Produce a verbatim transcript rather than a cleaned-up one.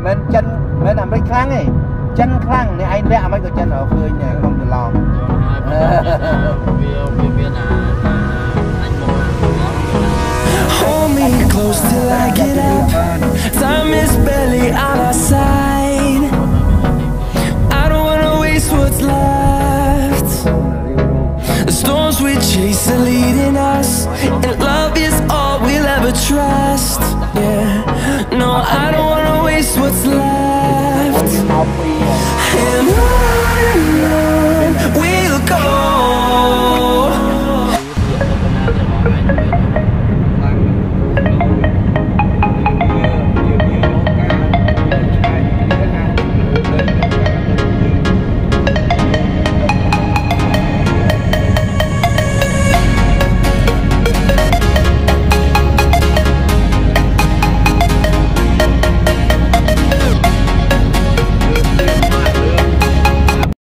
men chân men làm rất khăng ấy chân khăng này anh lẹ mấy cái chân ở phơi nhà không được lòng hold me close till I get up. Time is barely on our side. I don't wanna waste what's left. The storms we chase are leading us, and love is all we'll ever trust. Yeah, no, I don't wanna waste what's left.